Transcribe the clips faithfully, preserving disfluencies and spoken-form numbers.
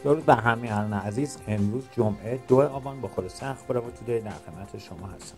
درود بر همیهنان عزیز. امروز جمعه دو آبان با خلاصه اخبار و توده‌ای در خدمت شما هستم.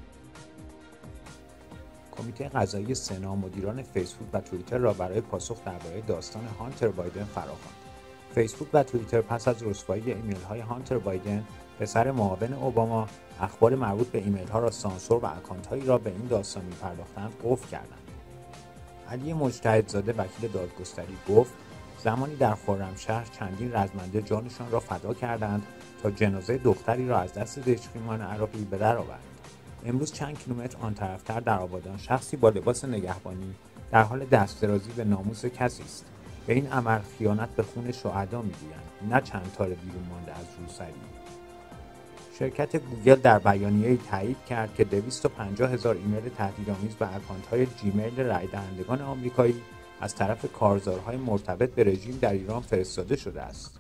کمیته قضایی سنا مدیران فیسبوک و توییتر را برای پاسخ درباره داستان هانتر بایدن فراخواند. فیسبوک و توییتر پس از رسوایی ایمیل‌های هانتر بایدن پسر معاون اوباما اخبار مربوط به ایمیل‌ها را سانسور و اکانت‌هایی را به این داستان می‌پرداختند قفل کردند. علی مجتهدزاده وکیل دادگستری گفت زمانی در خرمشهر چندین رزمنده جانشان را فدا کردند تا جنازه دختری را از دست دژخیمان عراقی به در آورند. امروز چند کیلومتر آن طرفتر در آبادان شخصی با لباس نگهبانی در حال دستدرازی به ناموس کسی است. به این عمل خیانت به خون شهدا می‌گویند، نه چند تار بیرون مانده از روسری. شرکت گوگل در بیانیه‌ای تایید کرد که دویست و پنجاه هزار ایمیل تهدیدآمیز به اکانت‌های جیمیل رای دهندگان آمریکایی از طرف کارزارهای مرتبط به رژیم در ایران فرستاده شده است.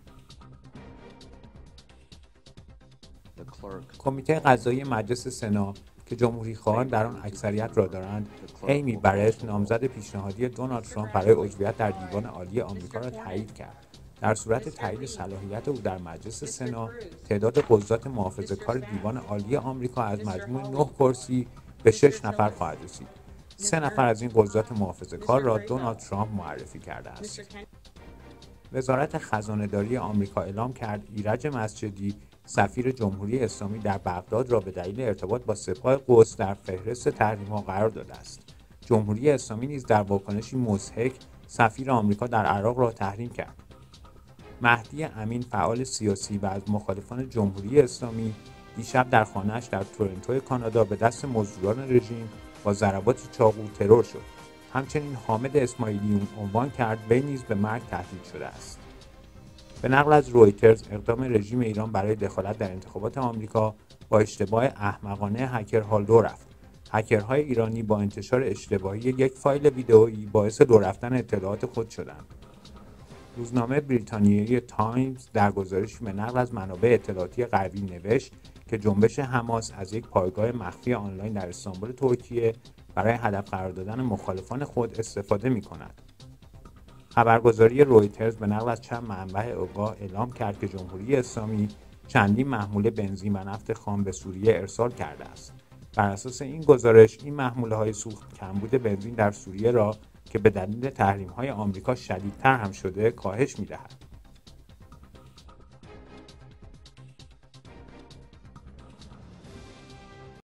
کمیته قضایی مجلس سنا که جمهوری‌خواهان در آن اکثریت را دارند، ایمی برش نامزد پیشنهادی دونالد ترامپ برای عضویت در دیوان عالی آمریکا را تایید کرد. در صورت تایید صلاحیت او در مجلس سنا، تعداد قضات محافظه‌کار دیوان عالی آمریکا از مجموع نه کرسی به شش نفر خواهد رسید. سه نفر از این قضات محافظه‌کار را دونالد ترامپ معرفی کرده است. وزارت خزانه‌داری آمریکا اعلام کرد ایرج مسجدی سفیر جمهوری اسلامی در بغداد را به دلیل ارتباط با سپاه قدس در فهرست تحریم‌ها قرار داده است. جمهوری اسلامی نیز در واکنشی مضحک سفیر آمریکا در عراق را تحریم کرد. مهدی امین فعال سیاسی و از مخالفان جمهوری اسلامی دیشب در خانه‌اش در تورنتو کانادا به دست مزدوران رژیم با ضربات چاقو ترور شد. همچنین حامد اسماعیلیون عنوان کرد وی نیز به مرگ تهدید شده است. به نقل از رویترز اقدام رژیم ایران برای دخالت در انتخابات آمریکا با اشتباه احمقانه هکرها لو رفت. هکرهای ایرانی با انتشار اشتباهی یک فایل ویدئویی باعث لو رفتن اطلاعات خود شدند. روزنامه بریتانیایی تایمز در گزارشی به نقل از منابع اطلاعاتی غربی نوشت که جنبش حماس از یک پایگاه مخفی آنلاین در استانبول ترکیه برای هدف قرار دادن مخالفان خود استفاده می‌کند. خبرگزاری رویترز به نقل از چند منبع آگاه اعلام کرد که جمهوری اسلامی چندین محموله بنزین و نفت خام به سوریه ارسال کرده است. بر اساس این گزارش این محموله‌های سوخت کمبود بنزین در سوریه را که به دلیل تحریم‌های آمریکا شدیدتر هم شده کاهش می‌دهد.